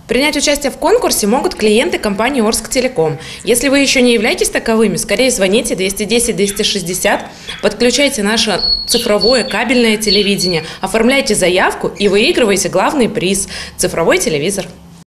Принять участие в конкурсе могут клиенты компании Орскtelecom. Если вы еще не являетесь таковыми, скорее звоните 210-260, подключайте наше цифровое кабельное телевидение, оформляйте заявку и выигрывайте главный приз – цифровой телевизор.